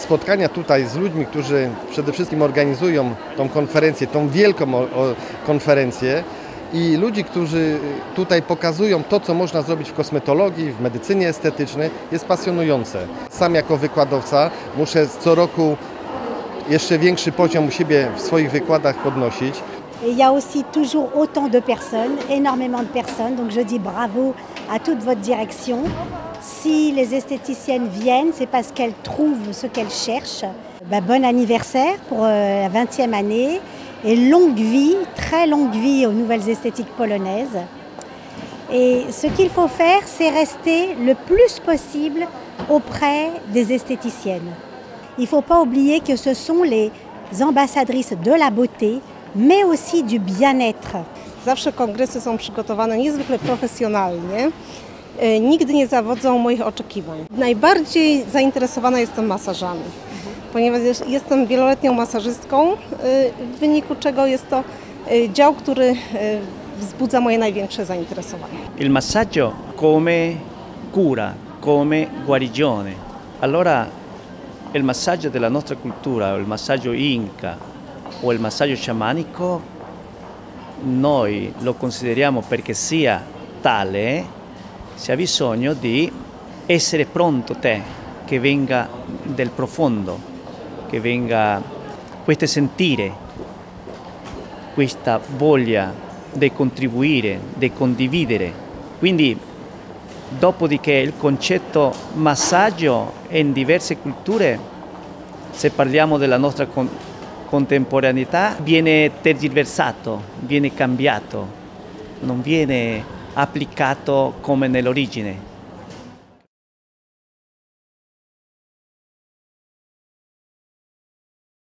spotkania tutaj z ludźmi, którzy przede wszystkim organizują tą konferencję, tą wielką konferencję i ludzi, którzy tutaj pokazują to, co można zrobić w kosmetologii, w medycynie estetycznej, jest pasjonujące. Sam jako wykładowca muszę co roku jeszcze większy poziom u siebie w swoich wykładach podnosić. Il y a aussi toujours autant de personnes, énormément de personnes, donc je dis bravo à toute votre direction. Si les esthéticiennes viennent, c'est parce qu'elles trouvent ce qu'elles cherchent. Bon anniversaire pour la 20e année et longue vie, très longue vie aux nouvelles esthétiques polonaises. Et ce qu'il faut faire, c'est rester le plus possible auprès des esthéticiennes. Il ne faut pas oublier que ce sont les ambassadrices de la beauté, mais aussi du bien-être. Zawsze kongresy są przygotowane niezwykle profesjonalnie. Nigdy nie zawodzą moich oczekiwań. Najbardziej zainteresowana jestem masażami, ponieważ jestem wieloletnią masażystką, w wyniku czego jest to dział, który wzbudza moje największe zainteresowanie. Il massaggio come cura, come guarigione. Allora il massaggio della nostra cultura, o il massaggio inca o il massaggio sciamanico, noi lo consideriamo perché sia tale, si ha bisogno di essere pronto te, che venga del profondo, che venga questo sentire, questa voglia di contribuire, di condividere. Quindi, dopodiché il concetto massaggio in diverse culture, se parliamo della nostra contemporaneità, viene tergiversato, viene cambiato, non viene applicato come nell'origine.